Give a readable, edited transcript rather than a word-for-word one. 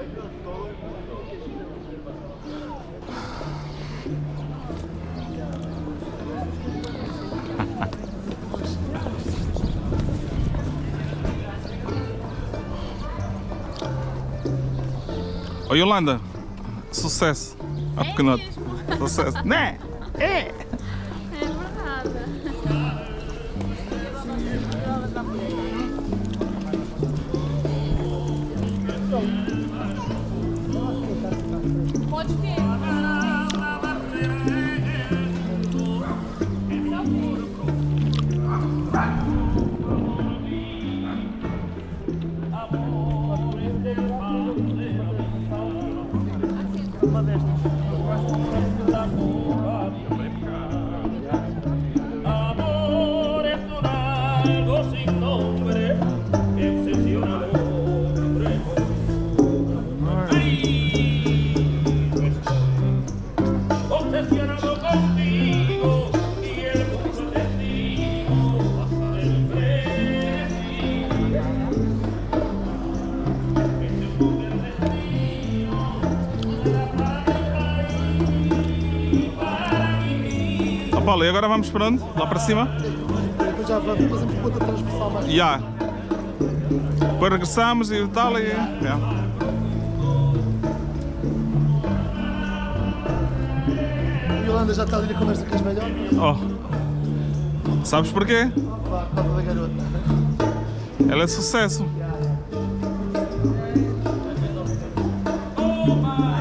Oi, Yolanda, sucesso. Ah, pequenote. Sucesso. Né? É! É verdade. Pode ter. Uma destas. Paulo, e agora vamos para onde? Lá para cima? Depois já fazemos ponta transversal mais. Já. Depois regressamos e tal e... Yeah. A Yolanda já está ali na conversa com as melhores. Oh. Sabes porquê? Claro, por causa da garota. Ela é sucesso.